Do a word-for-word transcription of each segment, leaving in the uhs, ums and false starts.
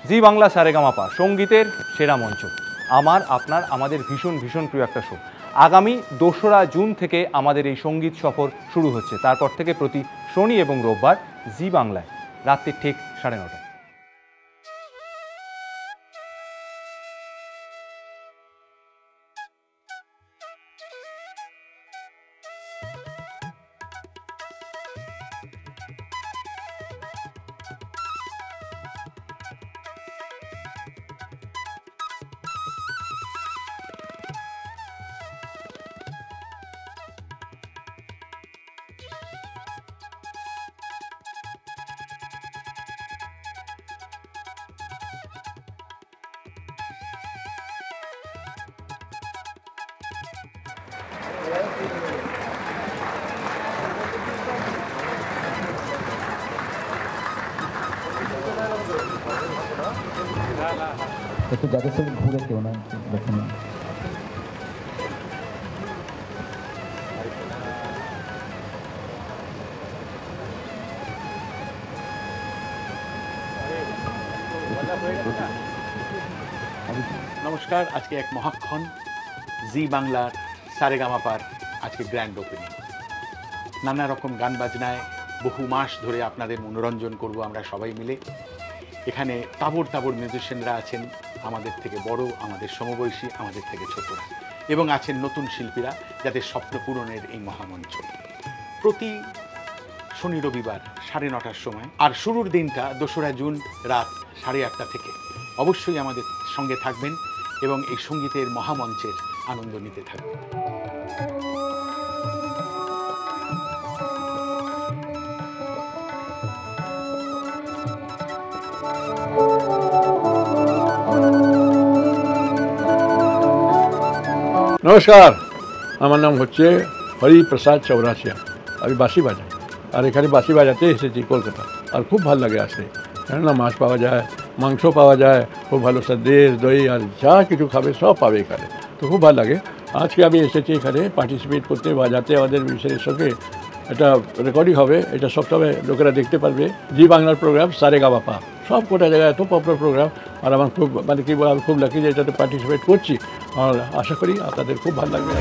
জি বাংলা সারেগামাপা সঙ্গীতের সেরা মঞ্চ, আমার আপনার আমাদের ভীষণ ভীষণ প্রিয় একটা শো। আগামী দোসরা জুন থেকে আমাদের এই সঙ্গীত সফর শুরু হচ্ছে। তারপর থেকে প্রতি শনি এবং রোববার জি বাংলায় রাত্রি ঠিক সাড়ে নটায়। একটু যাদের সাথে ঘুরে কেউ না দেখুন। নমস্কার, আজকে এক মহাক্ষণ জি বাংলার সারেগামাপার আজকে গ্র্যান্ড ওপেনিং। নানা রকম গান বাজনায় বহু মাস ধরে আপনাদের মনোরঞ্জন করব আমরা সবাই মিলে। এখানে তাবড় তাবড় মিউজিশিয়ানরা আছেন, আমাদের থেকে বড়, আমাদের সমবয়সী, আমাদের থেকে ছোটরা, এবং আছেন নতুন শিল্পীরা যাদের স্বপ্ন পূরণের এই মহামঞ্চ। প্রতি শনি রবিবার সাড়ে নটার সময়, আর শুরুর দিনটা দোসরা জুন রাত সাড়ে আটটা থেকে। অবশ্যই আমাদের সঙ্গে থাকবেন এবং এই সঙ্গীতের মহামঞ্চের আনন্দ নিতে থাকবেন। নমস্কার, আমার নাম হচ্ছে হরিপ্রসাদ চৌরাসিয়া। আমি বাঁশি বাজাই, আর এখানে বাঁশি বাজাতে এসেছি কলকাতা। আর খুব ভালো লাগে আসতে, কেননা মাছ পাওয়া যায়, মাংস পাওয়া যায়, খুব ভালো সন্দেশ দই আর যা কিছু খাবে সব পাবে এখানে, তো খুব ভালো লাগে। আজকে আমি এসেছি এখানে পার্টিসিপেট করতে, বাজাতে। আমাদের মিশনের সঙ্গে এটা রেকর্ডিং হবে, এটা সবসময় লোকেরা দেখতে পারবে। জি বাংলার প্রোগ্রাম সারেগামাপা সব গোটা জায়গায় এত পপুলার প্রোগ্রাম, আর আমার খুব মানে কি আমি খুব লাকি যে এটাতে পার্টিসিপেট করছি। আর আশা করি আপনাদের খুব ভালো লাগবে।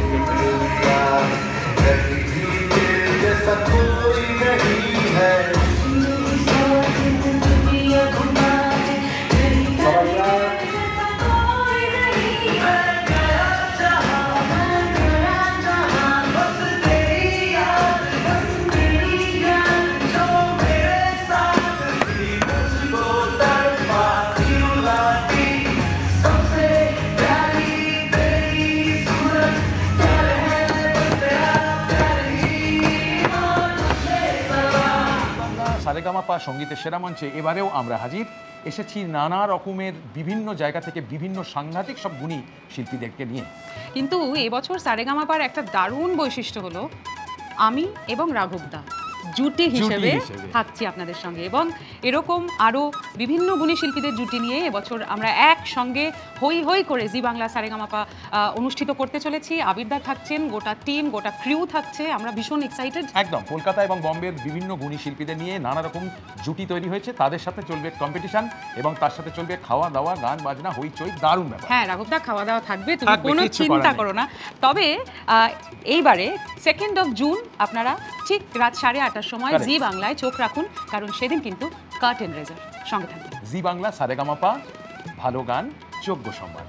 সারেগামাপা সঙ্গীতের সেরা মঞ্চে এবারেও আমরা হাজির। এসেছি নানা রকমের বিভিন্ন জায়গা থেকে বিভিন্ন সাংঘাতিক সব গুণী শিল্পীদেরকে নিয়ে। কিন্তু এবছর সারেগামাপার একটা দারুণ বৈশিষ্ট্য হলো আমি এবং রাঘবদা জুটি হিসেবে থাকছি আপনাদের সঙ্গে, এবং এরকম আরও বিভিন্ন গুণী শিল্পীদের জুটি নিয়ে এবছর আমরা একসঙ্গে হই হই করে জি বাংলা সারেগামাপা অনুষ্ঠিত করতে চলেছি। আবিরদা থাকছেন, গোটা টিম, গোটা ক্রিউ থাকছে, আমরা ভীষণ এক্সাইটেড। একদম কলকাতা এবং বম্বের বিভিন্ন গুণী শিল্পীদের নিয়ে নানা রকম জুটি তৈরি হয়েছে, তাদের সাথে চলবে কম্পিটিশন এবং তার সাথে চলবে খাওয়া দাওয়া, গান বাজনা, হইচই, দারুণ ব্যাপার। হ্যাঁ রাঘবদা, খাওয়া দাওয়া থাকবে, তুমি কোনো চিন্তা করো না। তবে এইবারে সেকেন্ড অফ জুন আপনারা ঠিক রাত সাড়ে আটটার সময় জি বাংলায় চোখ রাখুন, কারণ সেদিন কিন্তু কার্টেন রেজার সঙ্গে থাকবে। জি বাংলা সারেগামাপা, ভালো গান, যোগ্য সম্মান।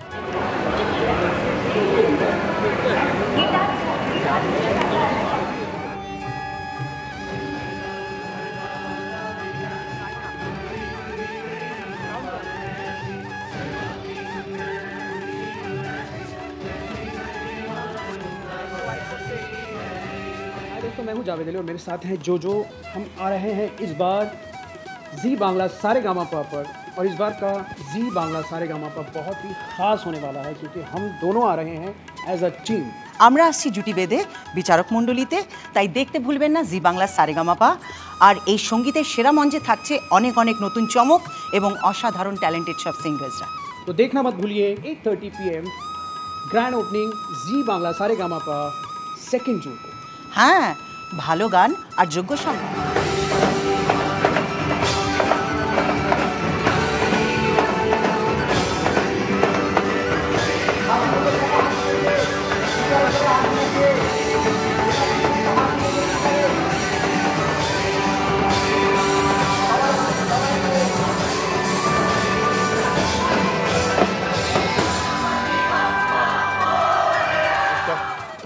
मैं हूं जावेद अली और मेरे साथ हैं जो जो हम आ रहे हैं इस बार जी बांग्ला सारेगामापा पर, और इस बार का जी बांग्ला सारेगामापा बहुत ही खास होने वाला है क्योंकि हम दोनों आ रहे हैं एज अ टीम। আমরা আসছি জুটি বেঁধে বিচারক মণ্ডলীতে, তাই দেখতে ভুলবেন না জি বাংলা সারেগামাপা। আর এই সঙ্গীতের সেরা মঞ্চে থাকছে অনেক অনেক নতুন চমক এবং অসাধারণ ট্যালেন্টেড সব সিঙ্গার্সরা। तो देखना मत भूलिए eight thirty p m grand opening Zee Bangla Saregamapa second June को। হ্যাঁ, ভালো গান আর যোগ্য সম্মান।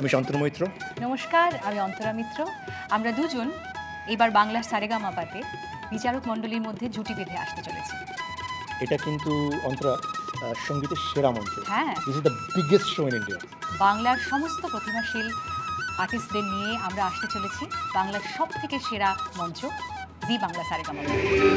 আমি শান্তনু মৈত্র। নমস্কার, আমি অন্তরা মিত্র। আমরা দুজন এবার বাংলার সারেগামাপাতে বিচারক মণ্ডলীর মধ্যে জুটি বেঁধে আসতে চলেছি। এটা কিন্তু অন্তরা সঙ্গীতের সেরা মঞ্চ। হ্যাঁ, this is the biggest show in India. বাংলার সমস্ত প্রতিভাশীল আর্টিস্টদের নিয়ে আমরা আসতে চলেছি বাংলার সব থেকে সেরা মঞ্চ জি বাংলা সারেগামাপা।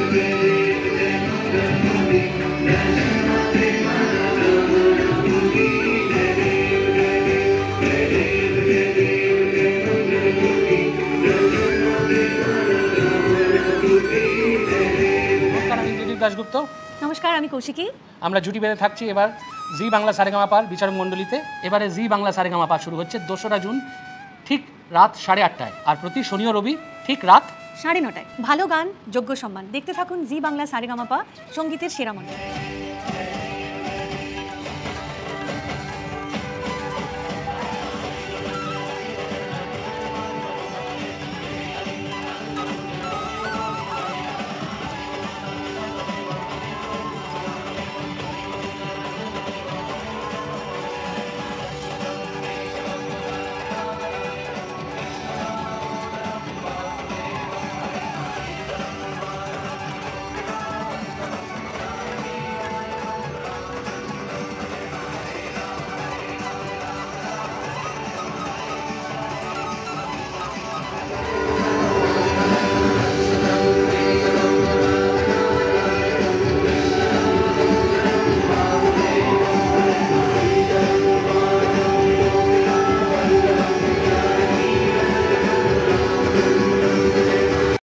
দাশগুপ্ত। নমস্কার, আমি কৌশিকী। আমরা জুটি বেঁধে থাকছি এবার জি বাংলা সারেগামাপার বিচারক মণ্ডলীতে। এবারে জি বাংলা সারেগামাপা শুরু হচ্ছে দোসরা জুন ঠিক রাত সাড়ে আটটায়, আর প্রতি শনি ও রবি ঠিক রাত সাড়ে নটায়। ভালো গান, যোগ্য সম্মান, দেখতে থাকুন জি বাংলা সারেগামাপা, সঙ্গীতের সেরা মঞ্চ।